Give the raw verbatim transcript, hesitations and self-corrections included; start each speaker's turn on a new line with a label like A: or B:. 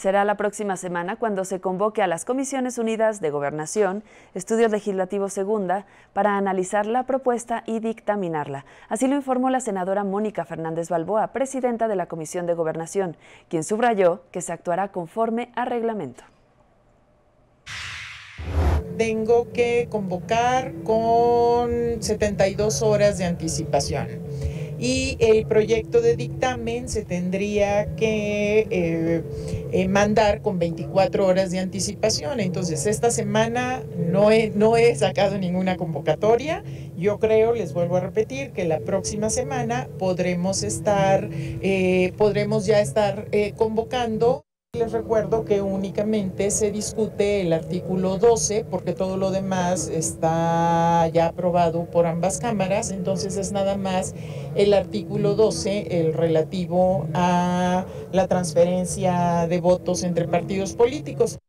A: Será la próxima semana cuando se convoque a las Comisiones Unidas de Gobernación, Estudios Legislativos Segunda, para analizar la propuesta y dictaminarla. Así lo informó la senadora Mónica Fernández Balboa, presidenta de la Comisión de Gobernación, quien subrayó que se actuará conforme a reglamento.
B: Tengo que convocar con setenta y dos horas de anticipación. Y el proyecto de dictamen se tendría que eh, eh, mandar con veinticuatro horas de anticipación. Entonces, esta semana no he, no he sacado ninguna convocatoria. Yo creo, les vuelvo a repetir, que la próxima semana podremos estar, eh, podremos ya estar eh, convocando. Les recuerdo que únicamente se discute el artículo doce, porque todo lo demás está ya aprobado por ambas cámaras, entonces es nada más el artículo doce, el relativo a la transferencia de votos entre partidos políticos.